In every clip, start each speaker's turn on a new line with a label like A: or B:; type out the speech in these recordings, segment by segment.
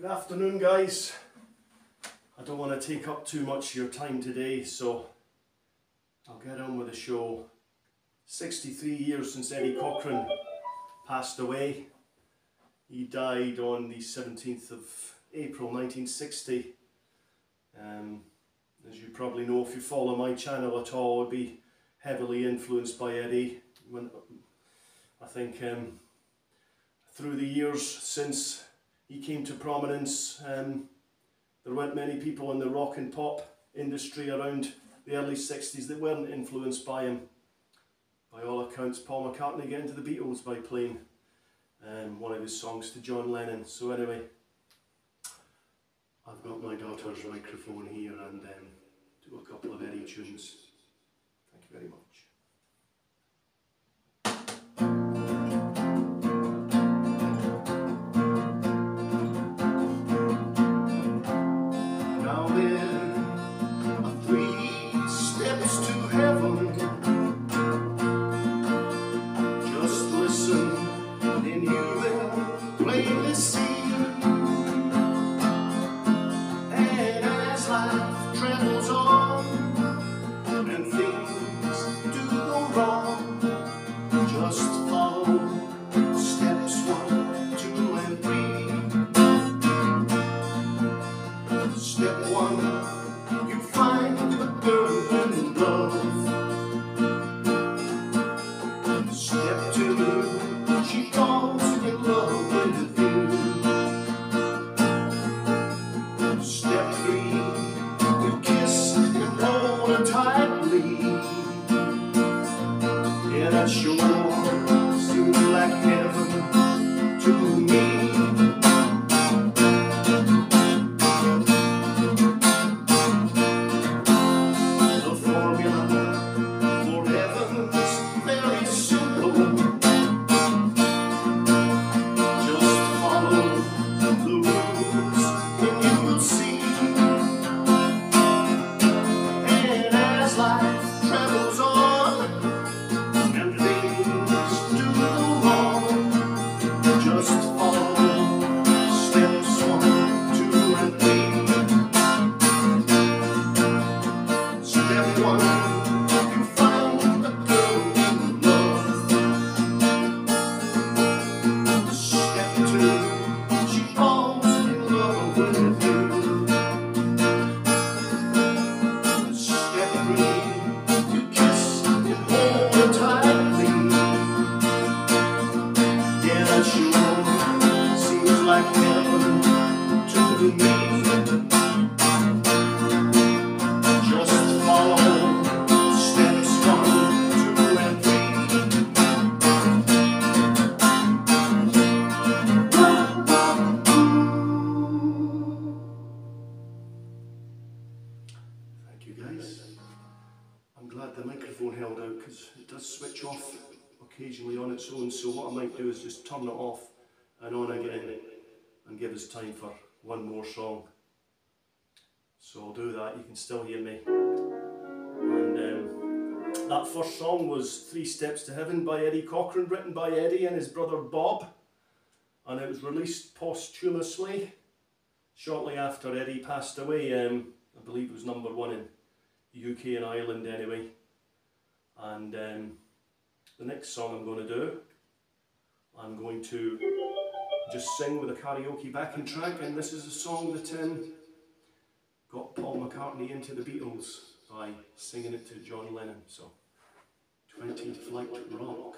A: Good afternoon, guys. I don't want to take up too much of your time today, so I'll get on with the show. 63 years since Eddie Cochran passed away. He died on the 17th of April 1960. As you probably know, if you follow my channel at all, I'd be heavily influenced by Eddie. I think through the years since he came to prominence, there weren't many people in the rock and pop industry around the early 60s that weren't influenced by him. By all accounts, Paul McCartney got into the Beatles by playing one of his songs to John Lennon. So anyway, I've got my daughter's microphone here and do a couple of Eddie tunes. Thank you very much. Occasionally on its own, so what I might do is just turn it off and on again and give us time for one more song. So I'll do that, you can still hear me. And that first song was 3 Steps to Heaven by Eddie Cochran, written by Eddie and his brother Bob, and it was released posthumously shortly after Eddie passed away. I believe it was #1 in the UK and Ireland anyway. And the next song I'm going to do, I'm going to just sing with a karaoke backing track, and this is a song that got Paul McCartney into the Beatles by singing it to John Lennon. So, 20th Flight Rock.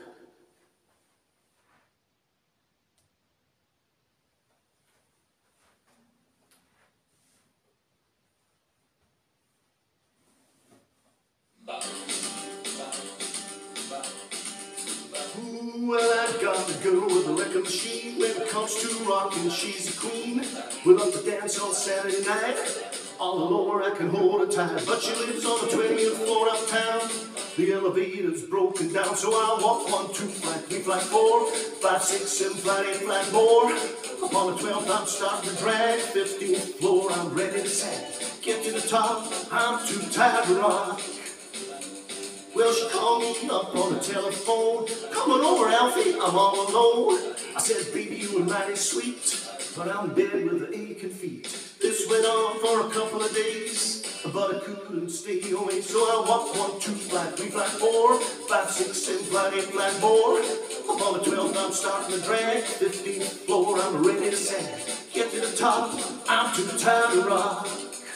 A: Well, I got the girl with the liquor machine. When it comes to rockin', she's a queen. We love to dance on Saturday night. All alone I can hold her tight, but she lives on the 20th floor uptown. The elevator's broken down, so I walk 1, 2, flight 3, flight 4, 5, 6, 7, flight 8, flight more. Up on the 12th, I'm starting to drag. 15th floor, I'm ready to sag. Get to the top, I'm too tired to rock. Well, she called me up on the telephone. Come on over, Alfie, I'm all alone. I said, baby, you were mighty sweet. but I'm dead with the aching feet. This went on for a couple of days, but I couldn't stay away. So I walked 1, 2, flat 3, flat 4, 5, 6, 7, flat 8, flat 4. Up on the 12th, I'm starting to drag. 15th floor, I'm ready to sag. Get to the top, I'm too tired to rock.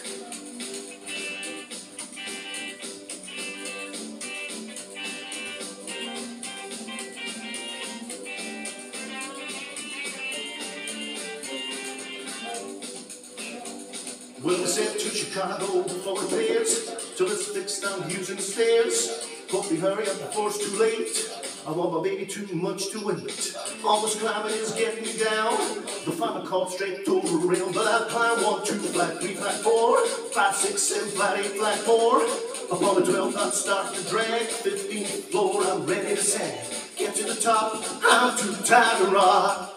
A: Well, we sent to Chicago for repairs, till it's fixed I'm using the stairs. Hope you hurry up before it's too late. I want my baby too much to wait. All this climbing is getting me down. The final call straight over the rail, but I'll climb 1, 2, flat 3, flat 4, 5, 6, 7, flat 8, flat 4. Up on the 12th, I'm starting to drag. 15th floor, I'm ready to sag. Get to the top, I'm too tired to rock.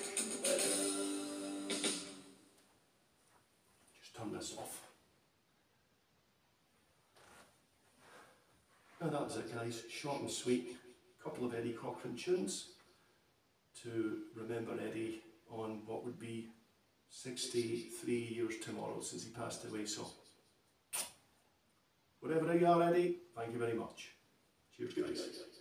A: Turn this off. Now that was it, guys. Short and sweet. Couple of Eddie Cochran tunes to remember Eddie on what would be 63 years tomorrow since he passed away. So, whatever you are, Eddie, thank you very much. Cheers, guys.